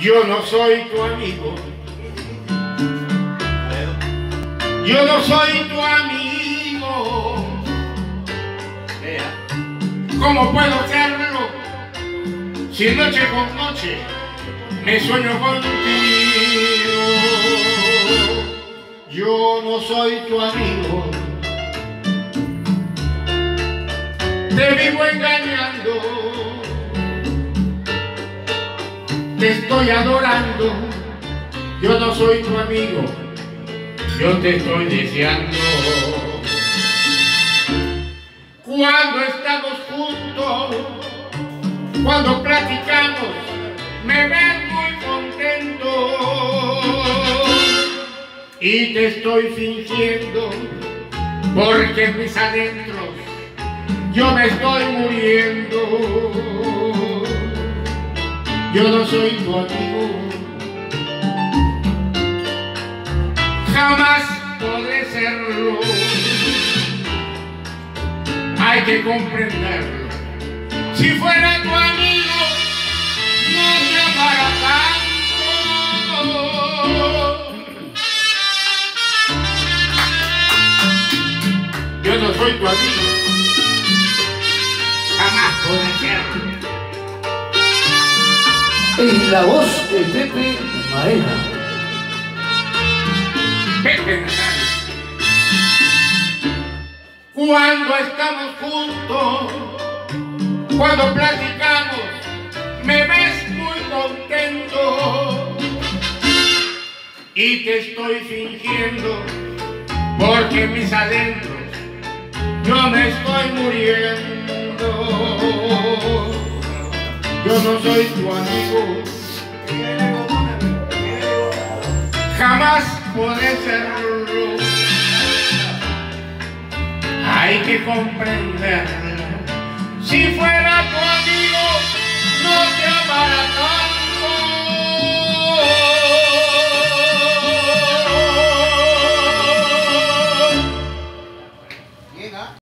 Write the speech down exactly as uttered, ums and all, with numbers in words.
Yo no soy tu amigo. Yo no soy tu amigo. ¿Cómo puedo serlo si noche con noche me sueño contigo? Yo no soy tu amigo. Te vivo engañando. Te estoy adorando. Yo no soy tu amigo. Yo te estoy deseando. Cuando estamos juntos, cuando platicamos, me ves muy contento. Y te estoy fingiendo, porque en mis adentros yo me estoy muriendo. Yo no soy tu amigo. Jamás podré serlo. Hay que comprenderlo. Si fuera tu amigo, no te amara tanto. Yo no soy tu amigo. Jamás podré serlo. En la voz de Pepe Maena. Pepe Maena. Cuando estamos juntos, cuando platicamos, me ves muy contento. Y te estoy fingiendo, porque en mis adentros yo me estoy muriendo. Yo no soy tu amigo. Jamás podré serlo. Hay que comprenderlo. Si fuera tu amigo, no te amara tanto.